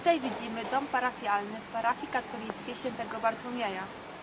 Tutaj widzimy dom parafialny w parafii katolickiej świętego Bartłomieja.